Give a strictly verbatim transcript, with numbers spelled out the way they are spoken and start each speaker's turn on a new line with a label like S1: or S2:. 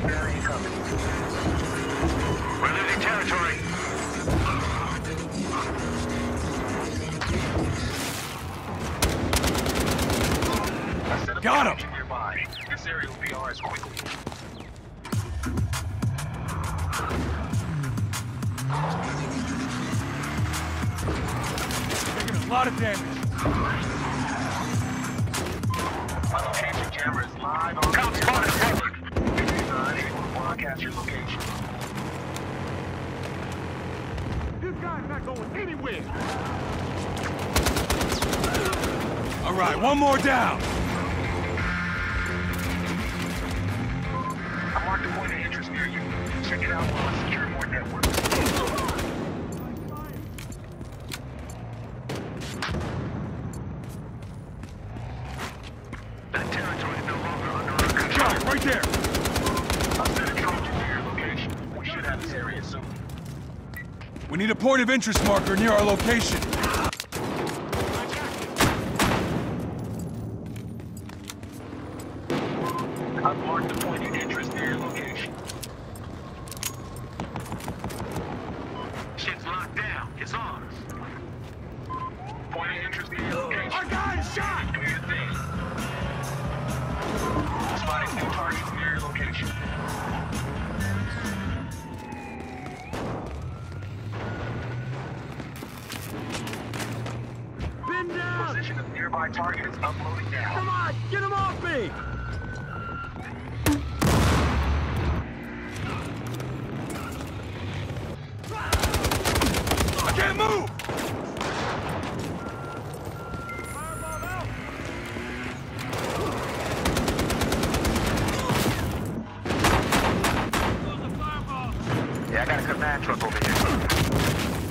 S1: Barry incoming.
S2: We're losing territory.
S3: Got him!
S1: Nearby. This area will be ours quickly.
S3: Taking a lot of damage.
S1: My location camera is live on
S2: Count spotted forward.
S1: If you're unable to broadcast your location.
S4: This guy's not going anywhere!
S3: All right, one more down.
S1: I marked a point of interest near you. Check it out while I secure more networks.
S2: That territory is no longer under our control.
S3: Got it, right there.
S1: I'll send a Trojan to your location. We should have this area soon.
S3: We need a point of interest marker near our location.
S1: I've marked a point of interest near your location.
S2: Shit's locked down. It's ours.
S1: Point of interest near your location.
S4: Our guy is shot!
S1: Do your thing. Spotting new targets near your location.
S4: Been down!
S1: Position of nearby target is uploading now.
S4: Come on, get him off me!
S3: I can't move!
S4: Fireball out!
S2: Yeah, I got a command truck over here.